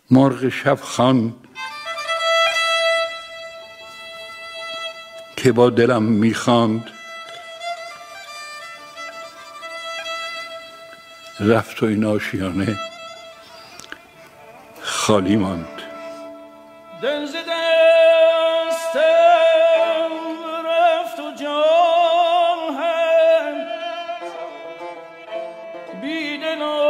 مرغ شب خوان که با دلم میخواند، رفت و این آشیانه خالی ماند. دل ز دستم رفت و جان هم بی دل